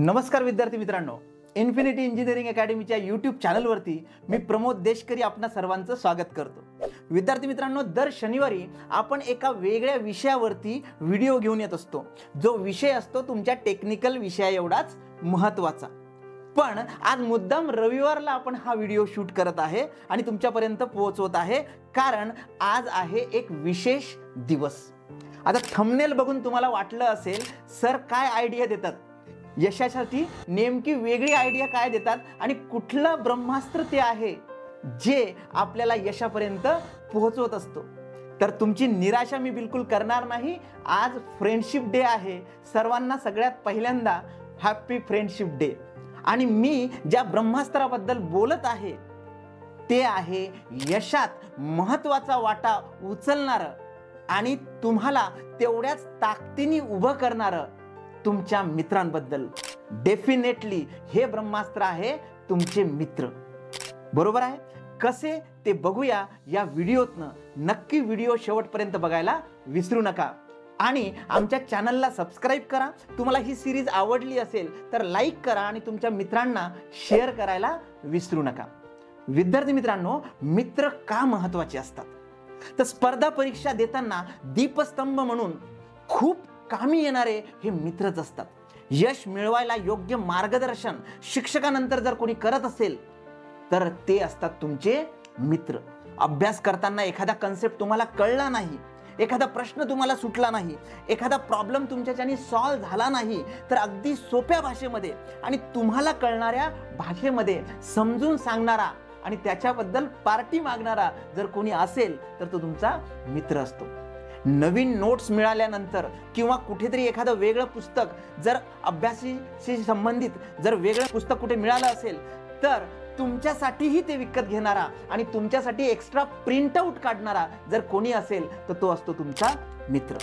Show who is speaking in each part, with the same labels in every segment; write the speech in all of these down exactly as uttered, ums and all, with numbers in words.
Speaker 1: नमस्कार विद्यार्थी मित्रांनो, इन्फिनिटी इंजिनिअरिंग अकॅडमीच्या यूट्यूब चॅनलवरती मी प्रमोद देशकरी आपणा सर्वांचं स्वागत करतो। विद्यार्थी मित्रांनो, दर शनिवारी आपण एका वेगळ्या विषयावरती व्हिडिओ घेऊन येत असतो, जो विषय असतो तुमच्या टेक्निकल विषया एवढाच महत्त्वाचा। पण आज मुद्दाम रविवारला आपण हा व्हिडिओ शूट करत आहे आणि तुमच्यापर्यंत पोहोचवत आहे, कारण आज आहे एक विशेष दिवस। आता थंबनेल बघून तुम्हाला वाटलं असेल सर काय आयडिया देतात, यशासाठी नेमकी वेगळी आयडिया काय देतात आणि कुठलं ब्रह्मास्त्र ते आहे जे आपल्याला यशापर्यंत पोहोचवत असतो। तर तुमची निराशा मी बिलकुल करणार नाही। आज फ्रेंडशिप डे आहे, सर्वांना सगळ्यात पहिल्यांदा हॅपी फ्रेंडशिप डे। आणि मी ज्या ब्रह्मास्त्राबद्दल बोलत आहे ते आहे यशात महत्त्वाचा वाटा उचलणारं आणि तुम्हाला तेवढ्याच ताकदीने उभं करणारं तुमच्या मित्रांबद्दल। डेफिनेटली हे ब्रह्मास्त्र आहे तुमचे मित्र, बरोबर आहे? कसे ते बघूया या व्हिडिओतनं। नक्की व्हिडिओ शेवटपर्यंत बघायला विसरू नका आणि आमच्या चॅनलला सबस्क्राइब करा। तुम्हाला ही सिरीज आवडली असेल तर लाईक करा आणि तुमच्या मित्रांना शेअर करायला विसरू नका। विद्यार्थी मित्रांनो, मित्र का महत्त्वाचे असतात? तर स्पर्धा परीक्षा देताना दीपस्तंभ म्हणून खूप कामी येणारे हे मित्रच असतात। यश मिळवायला योग्य मार्गदर्शन शिक्षकानंतर जर कोणी करत असेल तर ते असतात तुमचे मित्र। अभ्यास करताना एखादा कन्सेप्ट तुम्हाला कळला नाही, एखादा प्रश्न तुम्हाला सुटला नाही, एखादा प्रॉब्लेम तुमच्याच्याने सॉल्व्ह झाला नाही, तर अगदी सोप्या भाषेमध्ये आणि तुम्हाला कळणाऱ्या भाषेमध्ये समजून सांगणारा आणि त्याच्याबद्दल पार्टी मागणारा जर कोणी असेल तर तो तुमचा मित्र असतो। नवीन नोट्स मिळाल्यानंतर किंवा कुठेतरी एखादं वेगळं पुस्तक जर अभ्यासाशी संबंधित जर वेगळं पुस्तक कुठे मिळालं असेल तर तुमच्यासाठीही ते विकत घेणारा आणि तुमच्यासाठी एक्स्ट्रा प्रिंट आउट काढणारा जर कोणी असेल तर तो असतो तुमचा मित्र।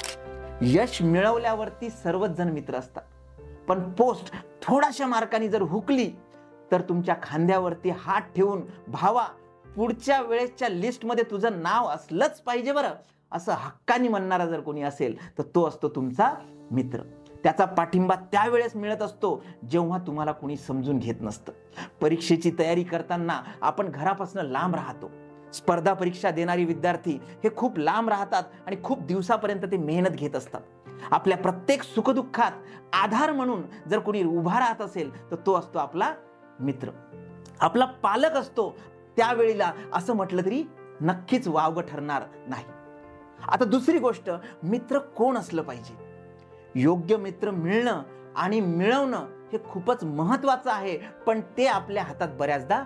Speaker 1: यश मिळवल्यावरती सर्वच जण मित्र असतात, पण पोस्ट थोड्याशा मार्कांनी जर हुकली तर तुमच्या खांद्यावरती हात ठेवून भावा पुढच्या वेळेसच्या लिस्टमध्ये तुझं नाव असलंच पाहिजे बरं, असं हक्कानी म्हणणारा जर कोणी असेल तर तो असतो तुमचा मित्र। त्याचा पाठिंबा त्यावेळेस मिळत असतो जेव्हा तुम्हाला कोणी समजून घेत नसतं। परीक्षेची तयारी करताना आपण घरापासून लांब राहतो। स्पर्धा परीक्षा देणारी विद्यार्थी हे खूप लांब राहतात आणि खूप दिवसापर्यंत ते मेहनत घेत असतात। आपल्या प्रत्येक सुखदुःखात आधार म्हणून जर कोणी उभा राहत असेल तर तो असतो आपला मित्र। आपला पालक असतो त्यावेळेला असं म्हटलं तरी नक्कीच वावगं ठरणार नाही। आता दुसरी गोष्ट, मित्र कोण असलं पाहिजे? योग्य मित्र मिळणं आणि मिळवणं हे खूपच महत्त्वाचं आहे, पण ते आपल्या हातात बऱ्याचदा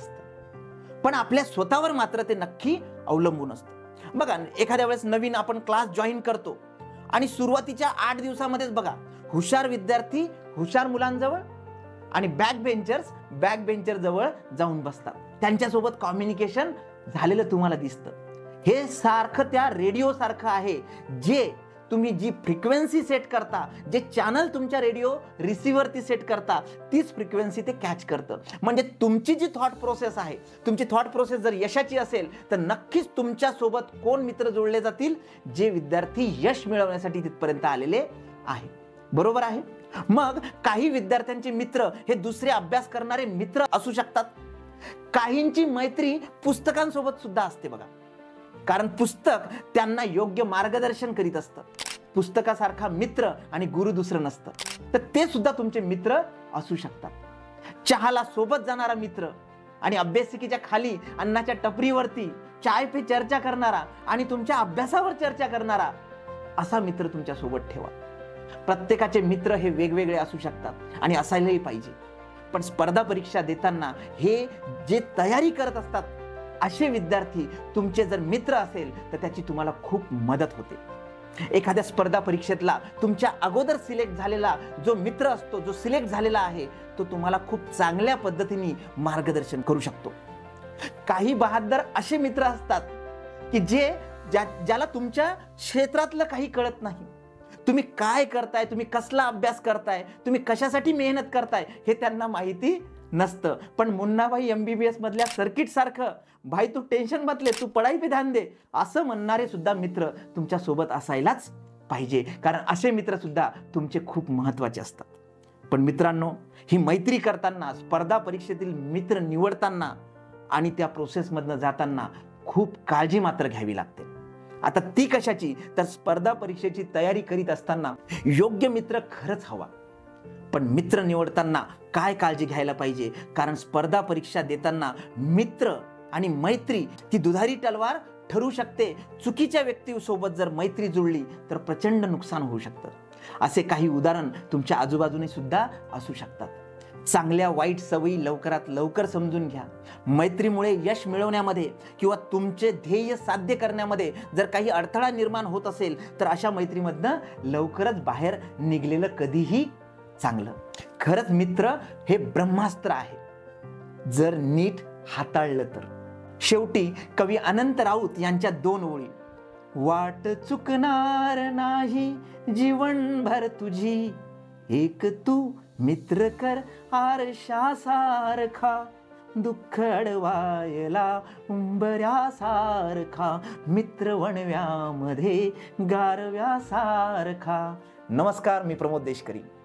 Speaker 1: नसतं, पण आपल्या स्वतःवर मात्र ते नक्की अवलंबून असतं। बघा, एखाद्या वेळेस नवीन आपण क्लास जॉईन करतो आणि सुरुवातीच्या आठ दिवसामध्येच बघा हुशार विद्यार्थी हुशार मुलांजवळ आणि बॅक बेंचर्स बॅक बेंचर जवळ जाऊन बसतात, त्यांच्यासोबत कम्युनिकेशन झालेलं तुम्हाला दिसतं। हे सारखं त्या रेडिओ सारखं आहे, जे तुम्ही जी फ्रिक्वेन्सी सेट करता, जे चॅनल तुमच्या रेडिओ रिसिव्हरती सेट करता, तीच फ्रिक्वेन्सी ते कॅच करतं। म्हणजे तुमची जी थॉट प्रोसेस आहे, तुमची थॉट प्रोसेस जर यशाची असेल तर नक्कीच तुमच्या सोबत कोण मित्र जोडले जातील? जे विद्यार्थी यश मिळवण्यासाठी तिथपर्यंत आलेले आहे, बरोबर आहे? मग काही विद्यार्थ्यांचे मित्र हे दुसरे अभ्यास करणारे मित्र असू शकतात। काहींची मैत्री पुस्तकांसोबत सुद्धा असते बघा, कारण पुस्तक त्यांना योग्य मार्गदर्शन करीत असतं। पुस्तकासारखा मित्र आणि गुरु दुसरं नसतं, तर ते सुद्धा तुमचे मित्र असू शकतात। चहाला सोबत जाणारा मित्र आणि अभ्यासिकेच्या खाली अन्नाच्या टपरीवरती चाय पे चर्चा करणारा आणि तुमच्या अभ्यासावर चर्चा करणारा असा मित्र तुमच्या सोबत ठेवा। प्रत्येकाचे मित्र हे वेगवेगळे असू शकतात आणि असायलाही पाहिजे, पण स्पर्धा परीक्षा देताना हे जे तयारी करत असतात असे विद्यार्थी तुमचे जर मित्र असेल तर त्याची तुम्हाला खूप मदत होते। एखाद्या स्पर्धा परीक्षेतला तुमच्या अगोदर सिलेक्ट झालेला जो मित्र असतो, जो सिलेक्ट झालेला आहे, तो तुम्हाला खूप चांगल्या पद्धतीने मार्गदर्शन करू शकतो। काही बहादर असे मित्र असतात की जे ज्या ज्याला तुमच्या क्षेत्रातलं काही कळत नाही, तुम्ही काय करताय, तुम्ही कसला अभ्यास करताय, तुम्ही कशासाठी मेहनत करताय हे त्यांना माहिती नसतं, पण मुन्नाभाई एमबीबीएस मधल्या सर्किट सारखं भाई तू टेन्शन मत ले, तू पढाई पे ध्यान दे असं म्हणणारे सुद्धा मित्र तुमच्या सोबत असायलाच पाहिजे, कारण असे मित्र सुद्धा तुमचे खूप महत्त्वाचे असतात। पण मित्रांनो, ही मैत्री करताना, स्पर्धा परीक्षेतील मित्र निवडताना आणि त्या प्रोसेसमधनं जाताना खूप काळजी मात्र घ्यावी लागते. आता ती कशाची, तर स्पर्धा परीक्षेची तयारी करीत असताना योग्य मित्र खरंच हवा. पण मित्र निवडताना काय काळजी घ्यायला पाहिजे, कारण स्पर्धा परीक्षा देताना मित्र आणि मैत्री ती दुधारी तलवार ठरू शकते. चुकीच्या व्यक्तीसोबत जर मैत्री जुळली तर प्रचंड नुकसान होऊ शकतं. असे काही उदाहरण तुमच्या आजूबाजूने सुद्धा असू शकतात. चांगल्या वाईट सवयी लवकरात लवकर समजून घ्या. मैत्रीमुळे यश मिळवण्यामध्ये किंवा तुमचे ध्येय साध्य करण्यामध्ये जर काही अडथळा निर्माण होत असेल तर अशा मैत्रीमधनं लवकरच बाहेर निघलेलं कधीही चांगलं. खरंच मित्र हे ब्रह्मास्त्र आहे, जर नीट हाताळलं तर. शेवटी कवी अनंत राऊत यांच्या दोन ओळी, वाट चुकणार नाही जीवनभर तुझी, एक तू मित्र कर आरशासारखा, दुःख अडवायला उंबऱ्यासारखा, मित्र वणव्यामध्ये गारव्यासारखा. नमस्कार, मी प्रमोद देशकरी.